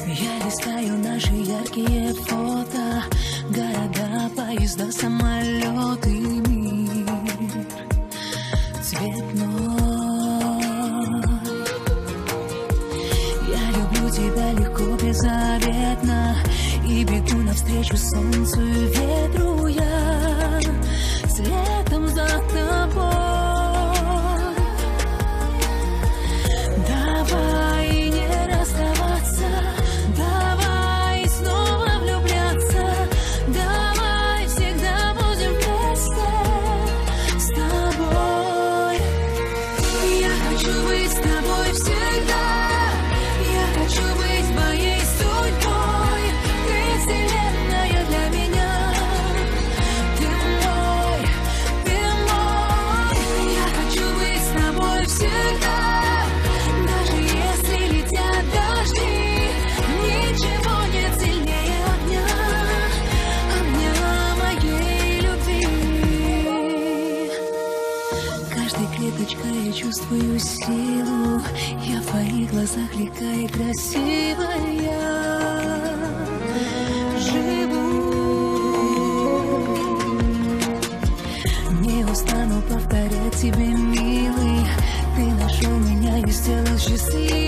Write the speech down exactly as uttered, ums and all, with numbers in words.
Я листаю наши яркие фото, города, поезда, самолеты, мир цветной. Я люблю тебя легко, беззаветно, и бегу навстречу солнцу и ветру я, следом за тобой. Давай не расставаться, давай снова влюбляться, давай всегда будем вместе с тобой. Я хочу быть с тобой всегда, я хочу быть моей судьбой. Ты вселенная для меня, ты мой, ты мой. Я хочу быть с тобой всегда, даже если летят дожди. Ничего нет сильнее огня, огня моей любви. Каждой клеточкой я чувствую силу, я в твоих глазах легкая и красивая живу. Не устану повторять тебе, милый, ты нашел меня и сделал счастливой.